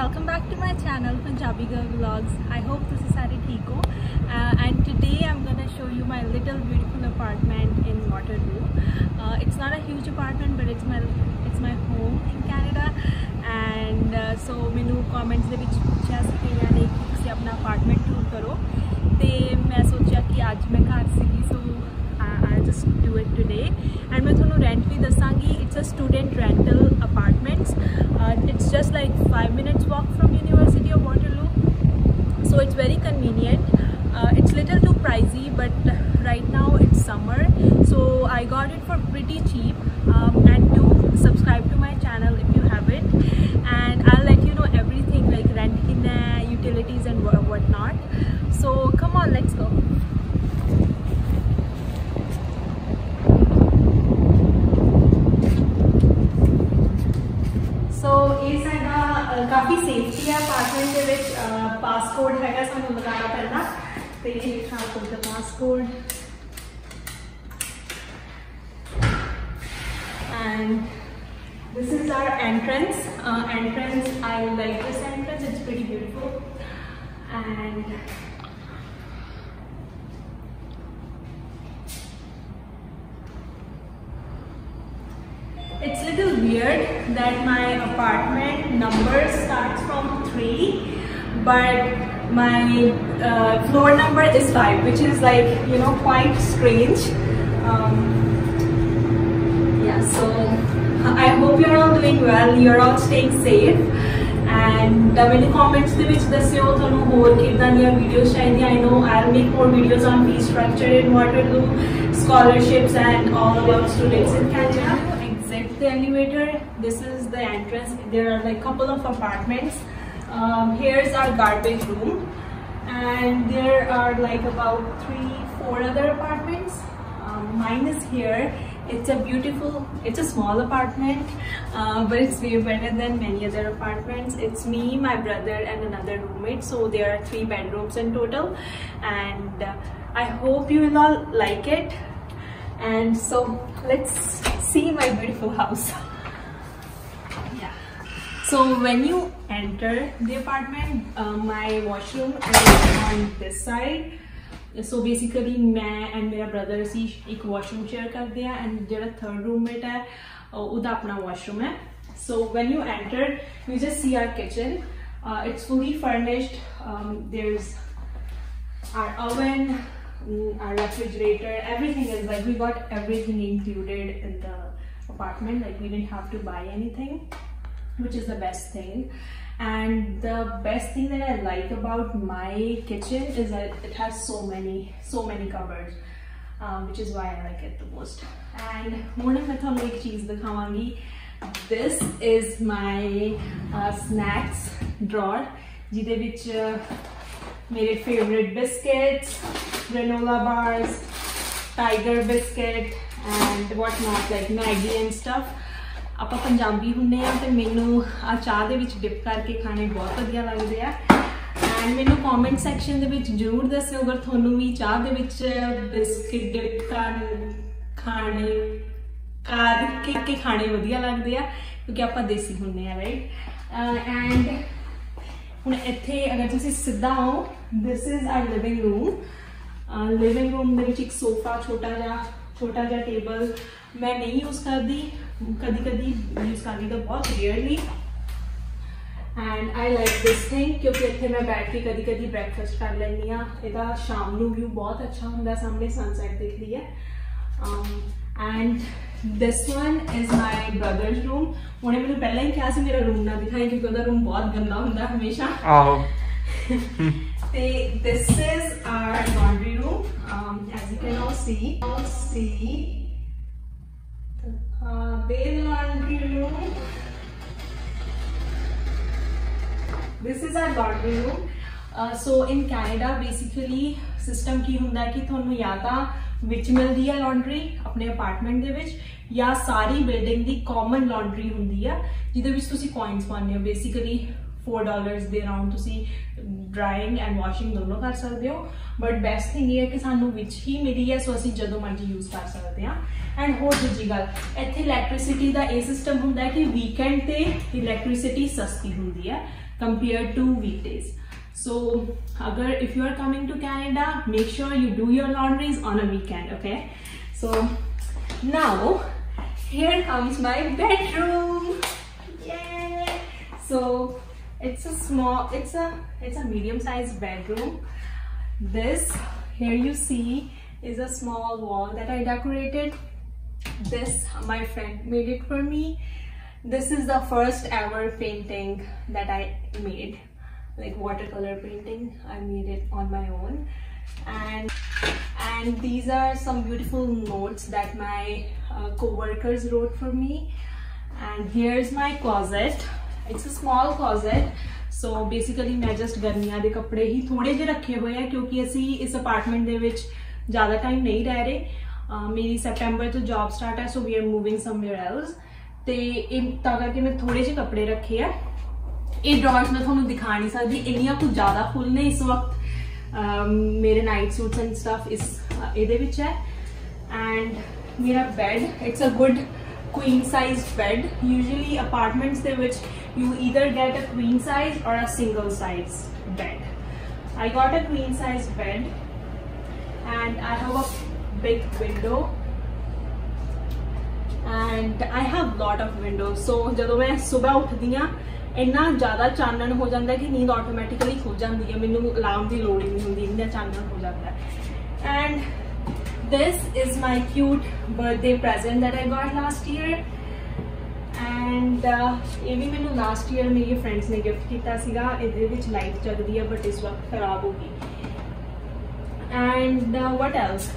welcome back to my channel Punjabi Girl Vlogs. I hope this is Sari ठीक हो and today I'm gonna show you my little beautiful apartment in Waterloo. It's not a huge apartment but it's my home in Canada and so मैनू comments ਦੇ ਵਿੱਚ ਪੁੱਛਿਆ ਸੀ ਕਿ ਨੇ ਤੁਸੀਂ अपना apartment tour करो ਤੇ मैं सोचा कि आज मैं घर सीगी so I'll just do it today and मैं थोनू rent भी दसांगी. It's a student rental apartments. It's just like 5 minutes walk from University of Waterloo, so it's very convenient. It's little too pricey but right now it's summer so I got it for pretty cheap and do subscribe to my channel if you haven't and I'll let you know everything like rent in utilities and whatnot. So come on, let's go. काफ़ी safety है apartment के विच passport है सानू लगाना पैना तो ये passport and this is our entrance. I like this entrance, it's pretty beautiful and it's a little weird that my apartment number starts from 3 but my floor number is 5, which is like, you know, quite strange. Yeah, so I hope you're all doing well, you're all staying safe and many comments the which dassyo thanu hor kidan diyan videos chahiye. I know I'll make more videos on fee structure in Waterloo, scholarships and all about students in Canada. The elevator, this is the entrance. There are like couple of apartments. Here's our garbage room and there are like about 3-4 other apartments. Mine is here. It's a small apartment but it's way better than many other apartments. It's me, my brother and another roommate, so there are 3 bedrooms in total and I hope you will all like it. And so let's see my beautiful house. Yeah, so when you enter the apartment, my washroom is on this side. So basically मैं and मेरा brother सी एक washroom share करते हैं and जो third roommate है उदा अपना washroom है. So when you enter you just see our kitchen. It's fully furnished. There's our oven, our refrigerator, everything is like we got everything included in the apartment, like we didn't have to buy anything, which is the best thing. And the best thing that I like about my kitchen is that it has so many cupboards, which is why I like it the most. And morning मैं थोड़ा एक चीज़ दिखाऊंगी. This is my snacks drawer जिधे विच मेरे favorite biscuits, granola bars, tiger biscuit and what not, like Maggi and stuff. ਆਪਾਂ ਪੰਜਾਬੀ ਹੁੰਦੇ ਆ ਤੇ ਮੈਨੂੰ ਆ ਚਾਹ ਦੇ ਵਿੱਚ ਡਿਪ ਕਰਕੇ ਖਾਣੇ ਬਹੁਤ ਵਧੀਆ ਲੱਗਦੇ ਆ ਐਂਡ ਮੈਨੂੰ ਕਮੈਂਟ ਸੈਕਸ਼ਨ ਦੇ ਵਿੱਚ ਜ਼ਰੂਰ ਦੱਸਿਓ ਅਗਰ ਤੁਹਾਨੂੰ ਵੀ ਚਾਹ ਦੇ ਵਿੱਚ ਬਿਸਕਿਟ ਡਿਪ ਕਰਕੇ ਖਾਣੇ ਵਧੀਆ ਲੱਗਦੇ ਆ ਕਿਉਂਕਿ ਆਪਾਂ ਦੇਸੀ ਹੁੰਦੇ ਆ ਰਾਈਟ ਐਂਡ ਹੁਣ ਇੱਥੇ ਅਗਰ ਤੁਸੀਂ ਸਿੱਧਾ ਆਓ this is our living room. Living room ਦੇ ਵਿੱਚ ਇੱਕ ਸੋਫਾ ਛੋਟਾ ਜਿਹਾ ਟੇਬਲ ਮੈਂ ਨਹੀਂ ਯੂਜ਼ ਕਰਦੀ, ਕਦੀ ਯੂਜ਼ ਕਰਦੀ ਤਾਂ ਬਹੁਤ rarely and I like this thing ਕਿਉਂਕਿ ਇੱਥੇ ਮੈਂ ਬੈਠ ਕੇ ਕਦੀ ਬ੍ਰੇਕਫਾਸਟ ਕਰ ਲੈਂਦੀ ਆ. ਇਹਦਾ ਸ਼ਾਮ ਨੂੰ ਵਿਊ ਬਹੁਤ ਅੱਛਾ ਹੁੰਦਾ, ਸਾਹਮਣੇ ਸਨਸੈਟ ਦਿਖਦੀ ਹੈ. and this one is my brother's room. ਉਹਨੇ ਮੈਨੂੰ ਪਹਿਲਾਂ ਹੀ ਕਿਹਾ ਸੀ ਮੇਰਾ ਰੂਮ ਨਾ ਦਿਖਾਈ ਕਿਉਂਕਿ ਉਹਦਾ ਰੂਮ ਬਹੁਤ ਗੰਦਾ ਹੁੰਦਾ ਹਮੇਸ਼ਾ. ਆਹੋ. This is our laundry room. As you can all see the laundry room. This is our laundry room. So in Canada basically system ਕੀ ਹੁੰਦਾ ਕਿ ਤੁਹਾਨੂੰ ਜਾਂ ਤਾਂ ਵਿੱਚ ਮਿਲਦੀ ਹੈ laundry ਆਪਣੇ ਅਪਾਰਟਮੈਂਟ ਦੇ ਵਿੱਚ ਜਾਂ ਸਾਰੀ ਬਿਲਡਿੰਗ ਦੀ ਕਾਮਨ laundry ਹੁੰਦੀ ਆ ਜਿਹਦੇ ਵਿੱਚ ਤੁਸੀਂ coins ਪਾਉਂਦੇ ਹੋ. basically $4 ਦੇ ਅਰਾਊਂਡ ਤੁਸੀਂ ਡਰਾਇੰਗ ਐਂਡ ਵਾਸ਼ਿੰਗ ਦੋਨੋਂ ਕਰ ਸਕਦੇ ਹੋ ਬਟ ਬੈਸਟ ਥਿੰਗ ਇਹ ਹੈ ਕਿ ਸਾਨੂੰ ਵਿੱਚ ਹੀ ਮਿਲੀ ਹੈ ਸੋ ਅਸੀਂ ਜਦੋਂ ਮਰਜ਼ੀ ਯੂਜ਼ ਕਰ ਸਕਦੇ ਹਾਂ ਐਂਡ ਹੋਰ ਦੂਜੀ ਗੱਲ ਇੱਥੇ ਇਲੈਕਟ੍ਰਿਸਿਟੀ ਦਾ ਇਹ ਸਿਸਟਮ ਹੁੰਦਾ ਹੈ ਕਿ ਵੀਕਐਂਡ ਤੇ ਇਲੈਕਟ੍ਰਿਸਿਟੀ ਸਸਤੀ ਹੁੰਦੀ ਹੈ compared to weekdays. So if you are coming to Canada, make sure you do your laundries on a weekend, okay? So now here comes my bedroom. Yay! So it's a medium-sized bedroom. This here you see is a small wall that I decorated. This my friend made it for me. This is the first ever painting that I made, like watercolor painting. I made it on my own, and these are some beautiful notes that my co-workers wrote for me. And here's my closet. It's a small closet. So basically मैं just गर्मियां दे कपड़े ही थोड़े जे रखे हुए हैं क्योंकि असी इस अपार्टमेंट दे विच ज़्यादा टाइम नहीं रह रहे। मेरी सितंबर तो जॉब स्टार्ट है, so we are moving somewhere else. ते तां करके मैं थोड़े जे कपड़े रखे है। ये ड्रॉर्स मैं तुहानू दिखा नहीं सकती, इन्नियां कुछ ज़्यादा फुल ने इस वक्त। मेरे नाइट सूट्स एंड स्टफ इस इहदे विच है। एंड मेरा bed, it's a good queen size bed. Usually apartments they which you either get a queen size or a single size bed. I got a queen size bed and I have a big window and I have lot of windows. So जदों मैं सुबह उठदी हां इन्ना ज़्यादा चानन हो जाता है कि नींद ऑटोमैटिकली खुल जाती है, मैनू अलार्म की लोड़ ही नहीं होती, इन्ना चानन हो जाता है। And this is my cute birthday present that I got last year, and ये भी मैंने last year मेरे friends ने gift किया सीगा। इधर विच light जगदी है but इस वक्त खराब होगी। And what else?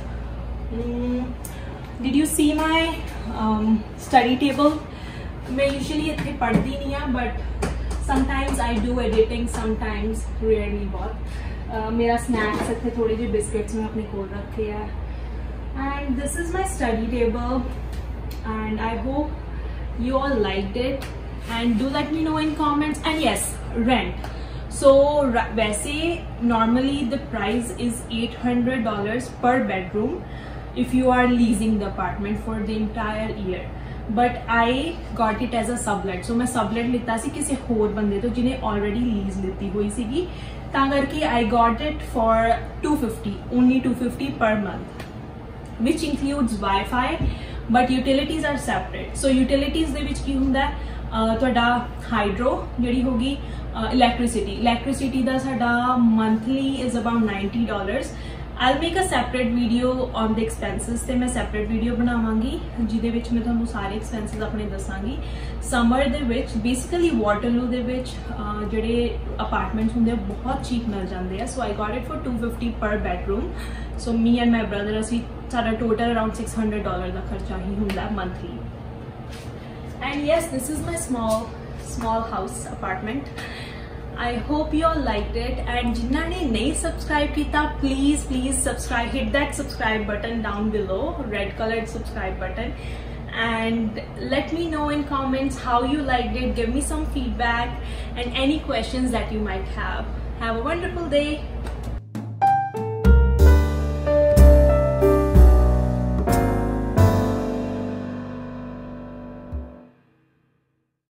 Did you see my study table? मैं usually इतने पढ़ती नहीं है but sometimes I do editing, sometimes rarely बहुत। मेरा snacks इतने थोड़े जे biscuits में अपने कोल रखे हैं। And this is my study table and I hope you all liked it, and do let me know in comments. And yes, rent. So वैसे normally the price is $800 per bedroom if you are leasing the apartment for the entire year, but I got it as a sublet. So मैं sublet लिता सी किसी होर बंदे तो जिन्हें already lease लिती हुई सीगी, तां करके I got it for only $250 per month, which includes Wi-Fi, but utilities are separate. So utilities ਦੇ ਵਿੱਚ ਕੀ ਹੁੰਦਾ ਹੈ, ਤੁਹਾਡਾ हाइड्रो ਜਿਹੜੀ होगी, electricity ਦਾ ਸਾਡਾ monthly is about $90. I'll make a separate video on the expenses ਤੇ मैं separate video ਬਣਾਵਾਂਗੀ ਜਿਹਦੇ ਵਿੱਚ ਮੈਂ ਤੁਹਾਨੂੰ ਸਾਰੇ expenses ਆਪਣੇ ਦੱਸਾਂਗੀ। ਸਮਰ ਦੇ ਵਿੱਚ basically ਵਾਟਰਲੂ ਦੇ ਵਿੱਚ ਜਿਹੜੇ ਅਪਾਰਟਮੈਂਟਸ ਹੁੰਦੇ ਆ ਬਹੁਤ ਚੀਪ ਮਿਲ ਜਾਂਦੇ ਆ। So I got it for $250 per bedroom. So me and my brother ਅਸੀਂ ਸਾਡਾ total around $600 ਦਾ ਖਰਚਾ ਹੀ ਹੁੰਦਾ monthly. And yes, this is my small house apartment. I hope you all liked it, and जिन्ना ने नहीं subscribe किया please subscribe, hit that subscribe button down below, red colored subscribe button, and let me know in comments how you liked it. Give me some feedback and any questions that you might have. Have a wonderful day.